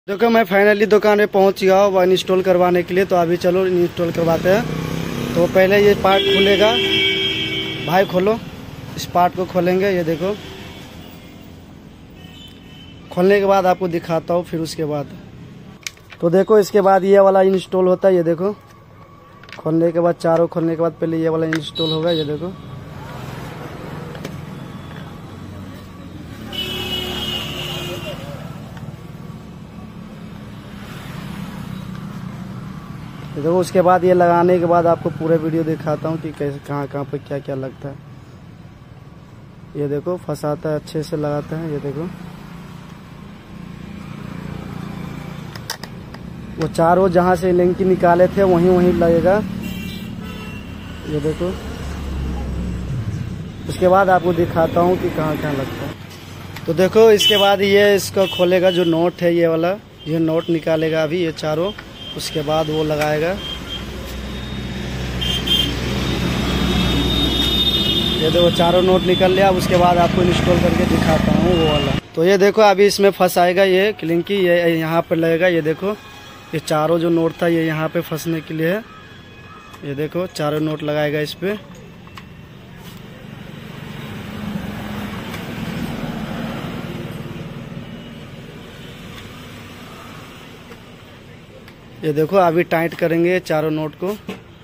देखो मैं फाइनली दुकान में पहुंच गया हूँ इंस्टॉल करवाने के लिए। तो अभी चलो इंस्टॉल करवाते हैं। तो पहले ये पार्ट खुलेगा, भाई खोलो। इस पार्ट को खोलेंगे, ये देखो। खोलने के बाद आपको दिखाता हूँ। फिर उसके बाद तो देखो, इसके बाद ये वाला इंस्टॉल होता है। ये देखो, खोलने के बाद चारों खोलने के बाद पहले ये वाला इंस्टॉल होगा। ये देखो, देखो। उसके बाद ये लगाने के बाद आपको पूरे वीडियो दिखाता हूँ कि कैसे कहाँ कहाँ पे क्या क्या लगता है। ये देखो, फंसाता है, अच्छे से लगाता है। ये देखो, वो चारों जहाँ से लिंक निकाले थे वहीं वहीं लगेगा। ये देखो, उसके बाद आपको दिखाता हूँ कि कहाँ कहाँ लगता है। तो देखो, इसके बाद ये इसका खोलेगा, जो नोट है ये वाला, ये नोट निकालेगा अभी ये चारों। उसके बाद वो लगाएगा। ये देखो, चारों नोट निकल लिया। उसके बाद आपको इंस्टॉल करके दिखाता हूँ वो वाला। तो ये देखो, अभी इसमें फंसाएगा ये क्लिंकी, ये यहाँ पर लगेगा। ये देखो, ये चारों जो नोट था ये यहाँ पे फंसने के लिए है। ये देखो, चारों नोट लगाएगा इस पे। ये देखो, अभी टाइट करेंगे चारों नोट को।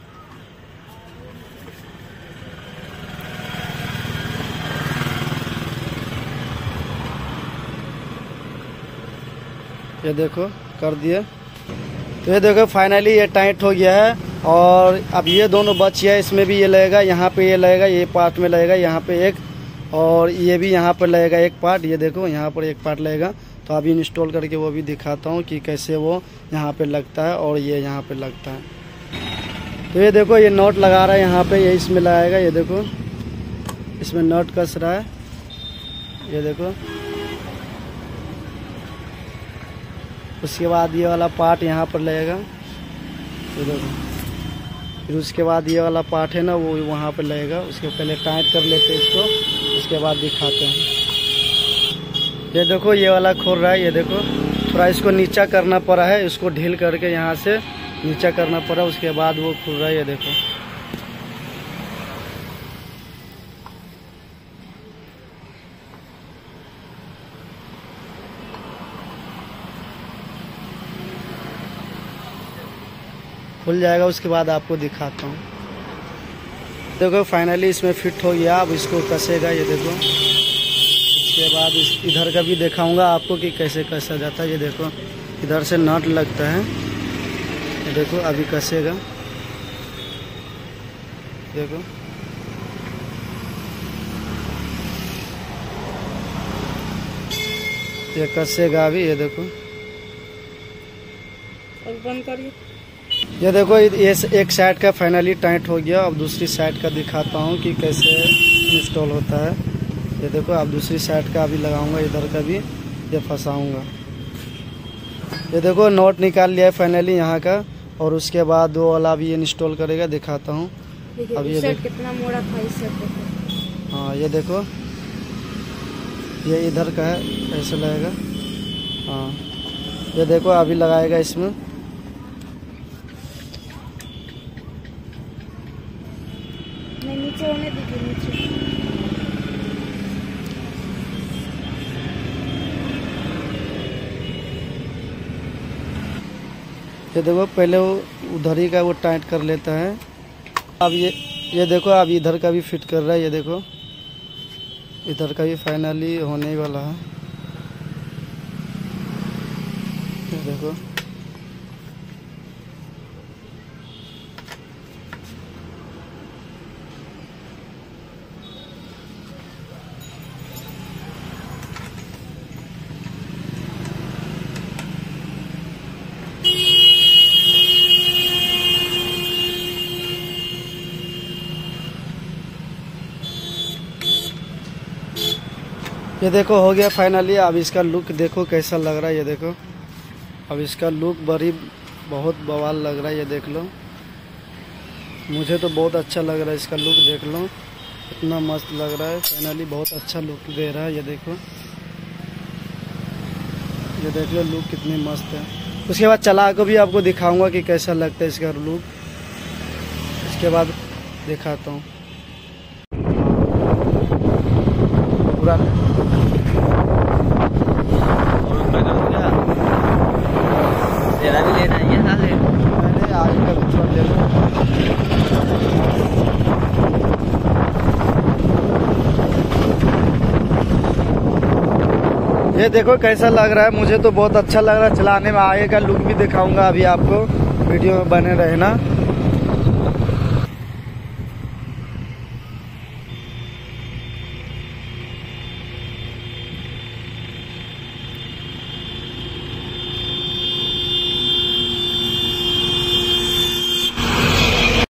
ये देखो, कर दिया। तो ये देखो, फाइनली ये टाइट हो गया है। और अब ये दोनों बच गया, इसमें भी ये लगेगा, यहाँ पे ये लगेगा, ये पार्ट में लगेगा यहाँ पे एक, और ये भी यहाँ पर लगेगा एक पार्ट। ये देखो, यहाँ पर एक पार्ट लगेगा। तो अभी इंस्टॉल करके वो भी दिखाता हूँ कि कैसे वो यहाँ पे लगता है और ये यहाँ पे लगता है। तो ये देखो, ये नट लगा रहा है यहाँ पे, ये इसमें लगाएगा। ये देखो, इसमें नट कस रहा है। ये देखो, उसके बाद ये वाला पार्ट यहाँ पर लगेगा। ये देखो, फिर उसके बाद ये वाला पार्ट है ना, वो वहाँ पर लगेगा। उसके पहले टाइट कर लेते हैं इसको, उसके बाद दिखाते हैं। ये देखो, ये वाला खोल रहा है। ये देखो, थोड़ा इसको नीचा करना पड़ा है, इसको ढील करके यहाँ से नीचा करना पड़ा, उसके बाद वो खुल रहा है। ये देखो, खुल जाएगा। उसके बाद आपको दिखाता हूँ। देखो, फाइनली इसमें फिट हो गया। अब इसको कसेगा। ये देखो, उसके बाद इधर का भी दिखाऊंगा आपको कि कैसे कसा जाता है। ये देखो, इधर से नट लगता है। ये देखो, अभी कसेगा। देखो, ये कसेगा अभी। ये देखो, अब बंद करिए। ये देखो, ये एक साइड का फाइनली टाइट हो गया। अब दूसरी साइड का दिखाता हूँ कि कैसे इंस्टॉल होता है। ये देखो, अब दूसरी साइड का अभी लगाऊंगा, इधर का भी ये फंसाऊंगा। ये देखो, नोट निकाल लिया है फाइनली यहाँ का। और उसके बाद वो वाला भी इंस्टॉल करेगा, दिखाता हूँ। अब ये देखो, कितना मोड़ा था इस सेट। हाँ, ये देखो, ये इधर का है, ऐसे लगेगा। हाँ, ये देखो, अभी लगाएगा इसमें। नीचे होने दीजिए, नीचे। ये देखो, पहले वो उधर ही का वो टाइट कर लेता है। अब ये देखो, अब इधर का भी फिट कर रहा है। ये देखो, इधर का भी फाइनली होने वाला है। ये देखो, ये देखो, हो गया फाइनली। अब इसका लुक देखो कैसा लग रहा है। ये देखो, अब इसका लुक बहुत बवाल लग रहा है। ये देख लो, मुझे तो बहुत अच्छा लग रहा है इसका लुक। देख लो, इतना मस्त लग रहा है। फाइनली बहुत अच्छा लुक दे रहा है। ये देखो, ये देख लो लुक कितनी मस्त है। उसके बाद चला के भी आपको दिखाऊंगा कि कैसा लगता है इसका लुक। इसके बाद दिखाता हूँ पूरा। तेरा भी लेना है ना? मैंने आगे का भी थोड़ा ले लो। ये देखो कैसा लग रहा है, मुझे तो बहुत अच्छा लग रहा है चलाने में। आगे का लुक भी दिखाऊंगा अभी आपको, वीडियो में बने रहना।